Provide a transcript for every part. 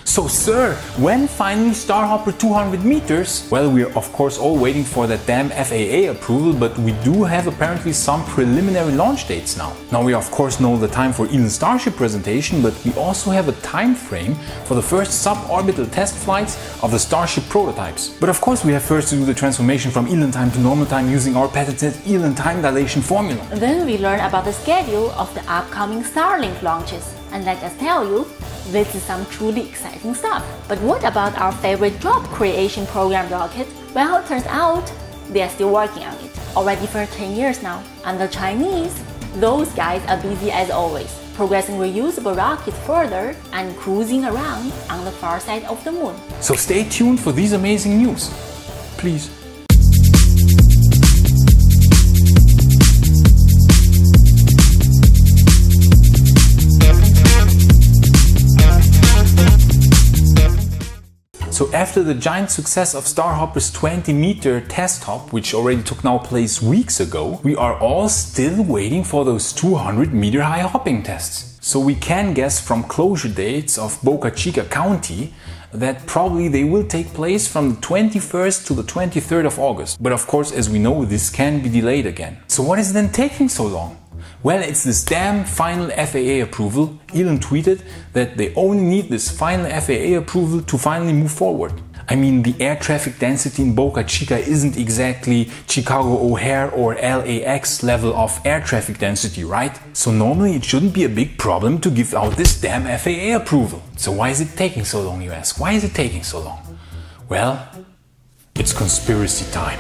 So sir, when finally Starhopper 200 meters? Well, we're of course all waiting for that damn FAA approval, but we do have apparently some preliminary launch dates now. Now we of course know the time for Elon Starship presentation, but we also have a time frame for the first suborbital test flights of the Starship prototypes. But of course we have first to do the transformation from Elon time to normal time using our patented Elon time dilation formula. Then we learn about the schedule of the upcoming Starlink launches. And let us tell you, this is some truly exciting stuff. But what about our favorite job creation program rocket? Well, it turns out they are still working on it, already for 10 years now. And the Chinese, those guys are busy as always, progressing reusable rockets further and cruising around on the far side of the moon. So stay tuned for these amazing news, please. So after the giant success of Starhopper's 20-meter test hop, which already took now place weeks ago, we are all still waiting for those 200-meter high hopping tests. So we can guess from closure dates of Boca Chica County that probably they will take place from the 21st to the 23rd of August. But of course, as we know, this can be delayed again. So what is then taking so long? Well, it's this damn final FAA approval. Elon tweeted that they only need this final FAA approval to finally move forward. I mean, the air traffic density in Boca Chica isn't exactly Chicago O'Hare or LAX level of air traffic density, right? So normally it shouldn't be a big problem to give out this damn FAA approval. So why is it taking so long, you ask? Why is it taking so long? Well, it's conspiracy time.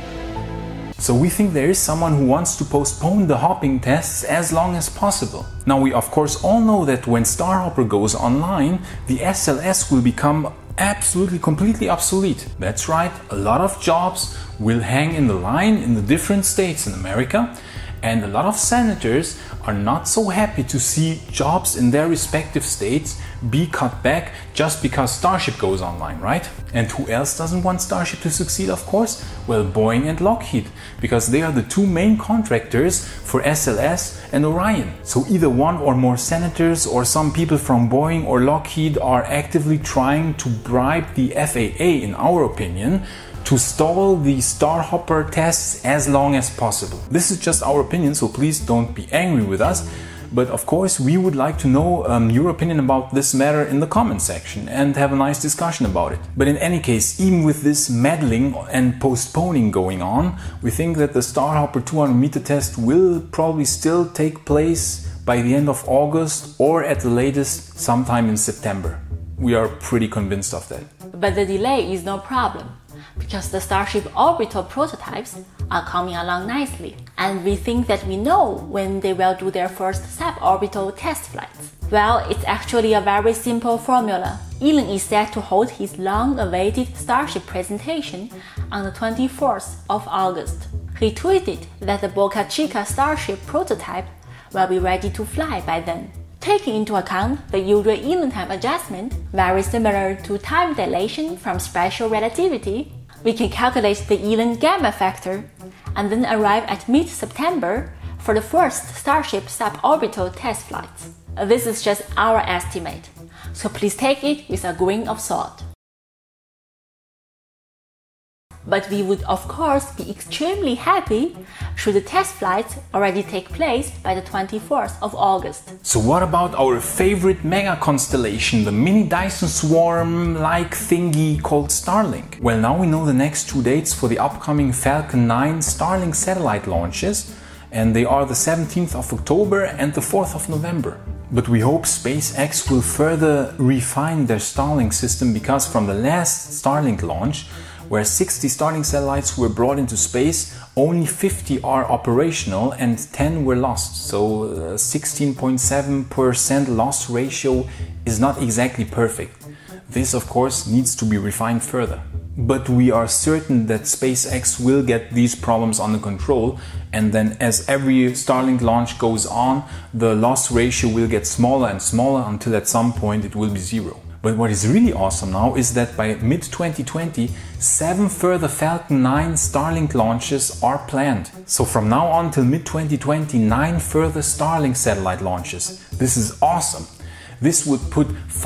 So we think there is someone who wants to postpone the hopping tests as long as possible. Now we of course all know that when Starhopper goes online, the SLS will become absolutely completely obsolete. That's right, a lot of jobs will hang in the line in the different states in America, and a lot of senators are not so happy to see jobs in their respective states be cut back just because Starship goes online, right? And who else doesn't want Starship to succeed, of course? Well, Boeing and Lockheed, because they are the two main contractors for SLS and Orion. So either one or more senators or some people from Boeing or Lockheed are actively trying to bribe the FAA, in our opinion, to stall the Starhopper tests as long as possible. This is just our opinion, so please don't be angry with us. But of course, we would like to know your opinion about this matter in the comment section and have a nice discussion about it. But in any case, even with this meddling and postponing going on, we think that the Starhopper 200-meter test will probably still take place by the end of August or at the latest sometime in September. We are pretty convinced of that. But the delay is no problem, because the Starship orbital prototypes are coming along nicely, and we think that we know when they will do their first suborbital test flights. Well, it's actually a very simple formula. Elon is set to hold his long-awaited Starship presentation on the 24th of August. He tweeted that the Boca Chica Starship prototype will be ready to fly by then. Taking into account the usual Elon time adjustment, very similar to time dilation from special relativity, we can calculate the Elon gamma factor and then arrive at mid-September for the first Starship suborbital test flights. This is just our estimate, so please take it with a grain of salt. But we would of course be extremely happy should the test flights already take place by the 24th of August. So what about our favorite mega constellation, the mini Dyson Swarm-like thingy called Starlink? Well, now we know the next two dates for the upcoming Falcon 9 Starlink satellite launches, and they are the 17th of October and the 4th of November. But we hope SpaceX will further refine their Starlink system, because from the last Starlink launch, where 60 Starlink satellites were brought into space, only 50 are operational and 10 were lost. So 16.7% loss ratio is not exactly perfect. This of course needs to be refined further. But we are certain that SpaceX will get these problems under control, and then as every Starlink launch goes on, the loss ratio will get smaller and smaller until at some point it will be zero. But what is really awesome now is that by mid-2020, 7 further Falcon 9 Starlink launches are planned. So from now on till mid-2020, 9 further Starlink satellite launches. This is awesome. this would put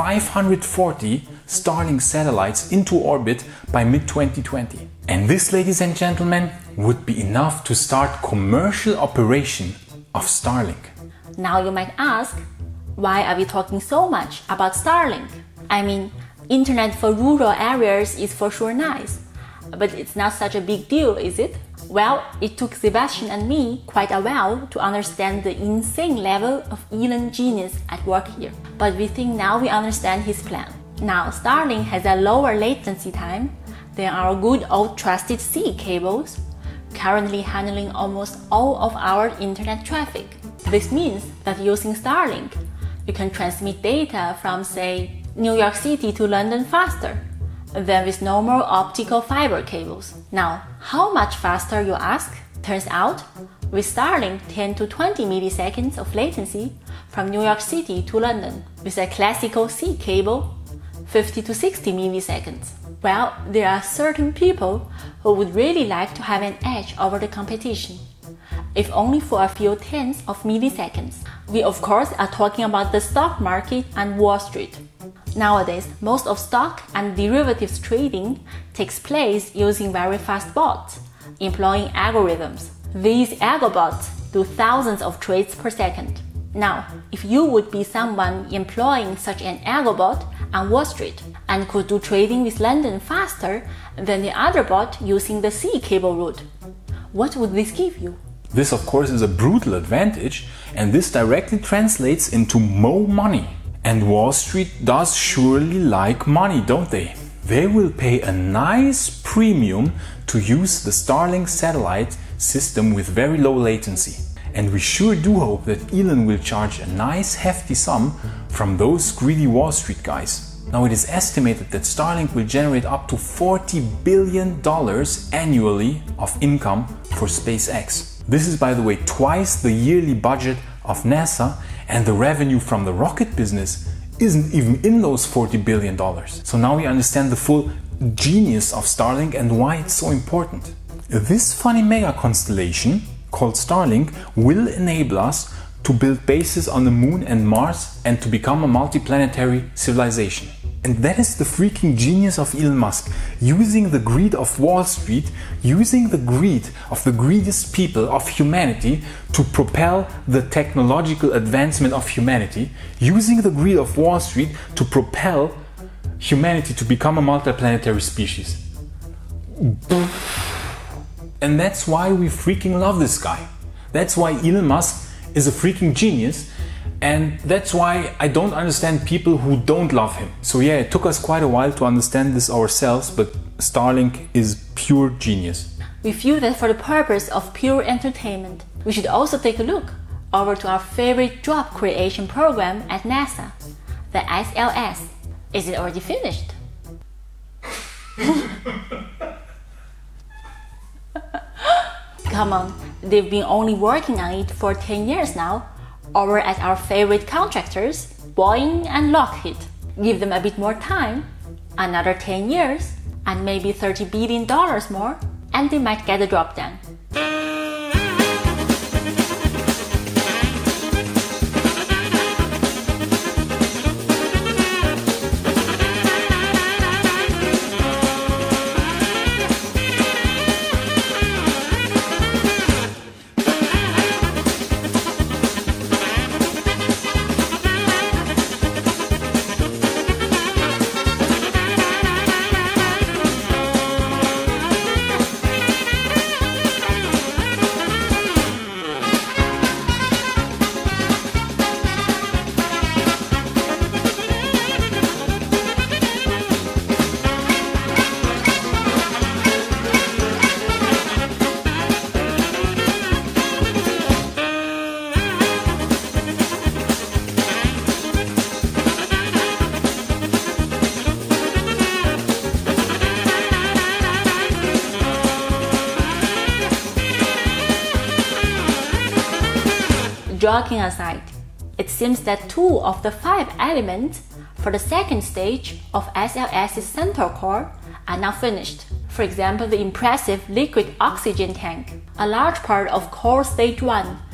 540 Starlink satellites into orbit by mid-2020. And this, ladies and gentlemen, would be enough to start commercial operation of Starlink. Now you might ask, why are we talking so much about Starlink? I mean, internet for rural areas is for sure nice, but it's not such a big deal, is it? Well, it took Sebastian and me quite a while to understand the insane level of Elon genius at work here. But we think now we understand his plan. Now, Starlink has a lower latency time than our good old trusted C cables, currently handling almost all of our internet traffic. This means that using Starlink, you can transmit data from, say, New York City to London faster than with normal optical fiber cables. Now, how much faster, you ask? Turns out, with Starlink 10 to 20 milliseconds of latency from New York City to London. With a classical C cable, 50 to 60 milliseconds. Well, there are certain people who would really like to have an edge over the competition, if only for a few tenths of milliseconds. We of course are talking about the stock market and Wall Street. Nowadays, most of stock and derivatives trading takes place using very fast bots, employing algorithms. These algobots do thousands of trades per second. Now, if you would be someone employing such an algobot on Wall Street and could do trading with London faster than the other bot using the C cable route, what would this give you? This, of course, is a brutal advantage, and this directly translates into more money. And Wall Street does surely like money, don't they? They will pay a nice premium to use the Starlink satellite system with very low latency. And we sure do hope that Elon will charge a nice hefty sum from those greedy Wall Street guys. Now, it is estimated that Starlink will generate up to $40 billion annually of income for SpaceX. This is, by the way, twice the yearly budget of NASA, and the revenue from the rocket business isn't even in those $40 billion. So now we understand the full genius of Starlink and why it's so important. This funny mega constellation called Starlink will enable us to build bases on the Moon and Mars and to become a multiplanetary civilization. And that is the freaking genius of Elon Musk, using the greed of Wall Street, using the greed of the greediest people of humanity to propel the technological advancement of humanity, using the greed of Wall Street to propel humanity to become a multiplanetary species. And that's why we freaking love this guy. That's why Elon Musk is a freaking genius. And that's why I don't understand people who don't love him. So yeah, it took us quite a while to understand this ourselves, but Starlink is pure genius. We feel that for the purpose of pure entertainment, we should also take a look over to our favorite job creation program at NASA, the SLS. Is it already finished? Come on, they've been only working on it for 10 years now. Over at our favorite contractors, Boeing and Lockheed. Give them a bit more time, another 10 years, and maybe $30 billion more, and they might get the job done. Joking aside, it seems that 2 of the 5 elements for the second stage of SLS's Centaur core are now finished. For example, the impressive liquid oxygen tank. A large part of core stage 1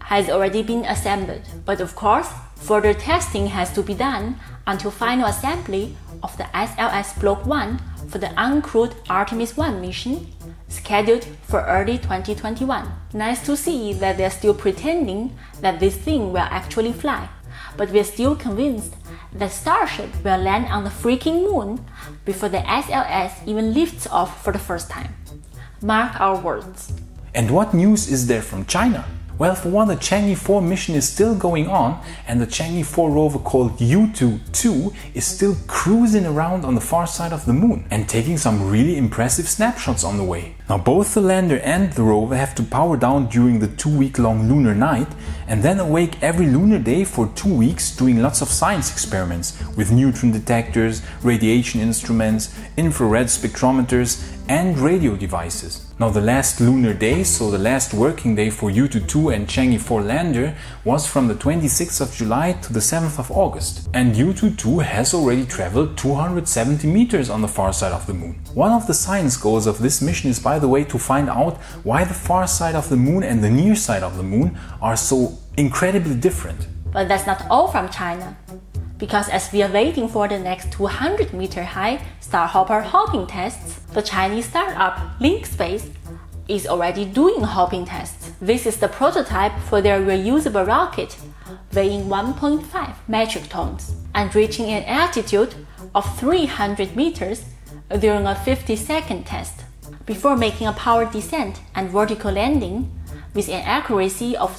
has already been assembled, but of course, further testing has to be done until final assembly of the SLS Block 1 for the uncrewed Artemis 1 mission, scheduled for early 2021. Nice to see that they're still pretending that this thing will actually fly, but we're still convinced that Starship will land on the freaking moon before the SLS even lifts off for the first time. Mark our words. And what news is there from China? Well, for one, the Chang'e 4 mission is still going on, and the Chang'e 4 rover called Yutu-2 is still cruising around on the far side of the moon and taking some really impressive snapshots on the way. Now, both the lander and the rover have to power down during the 2-week-long lunar night and then awake every lunar day for 2 weeks doing lots of science experiments with neutron detectors, radiation instruments, infrared spectrometers and radio devices. Now, the last lunar day, so the last working day for Yutu-2 and Chang'e 4 lander, was from the 26th of July to the 7th of August. And Yutu-2 has already traveled 270 meters on the far side of the moon. One of the science goals of this mission is, by the way, to find out why the far side of the moon and the near side of the moon are so incredibly different. But that's not all from China. Because as we are waiting for the next 200-meter high Starhopper hopping tests, the Chinese startup Link Space is already doing hopping tests. This is the prototype for their reusable rocket, weighing 1.5 metric tons and reaching an altitude of 300 meters during a 50-second test, before making a powered descent and vertical landing with an accuracy of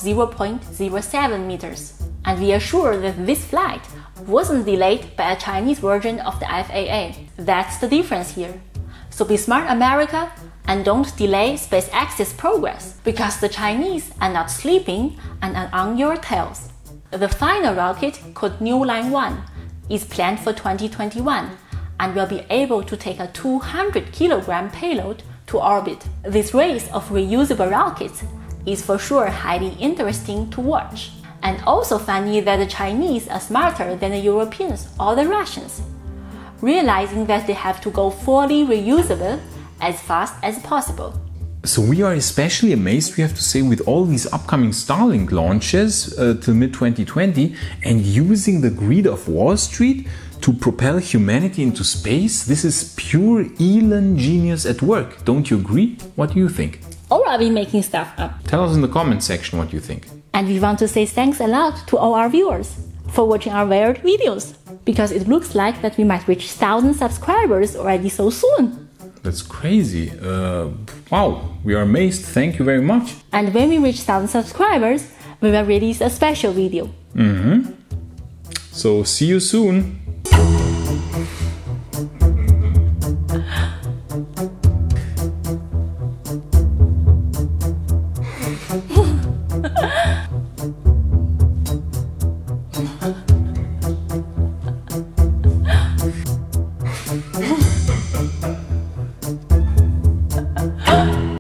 0.07 meters. And we are sure that this flight wasn't delayed by a Chinese version of the FAA. That's the difference here. So be smart, America, and don't delay SpaceX's progress, because the Chinese are not sleeping and are on your tails. The final rocket, called New Line 1, is planned for 2021 and will be able to take a 200-kilogram payload to orbit. This race of reusable rockets is for sure highly interesting to watch. And also funny that the Chinese are smarter than the Europeans or the Russians, realizing that they have to go fully reusable as fast as possible. So we are especially amazed, we have to say, with all these upcoming Starlink launches till mid-2020 and using the greed of Wall Street to propel humanity into space. This is pure Elon genius at work. Don't you agree? What do you think? Or are we making stuff up? Tell us in the comment section what you think. And we want to say thanks a lot to all our viewers for watching our weird videos, because it looks like that we might reach 1,000 subscribers already so soon. That's crazy. Wow, we are amazed. Thank you very much. And when we reach 1,000 subscribers, we will release a special video. So see you soon.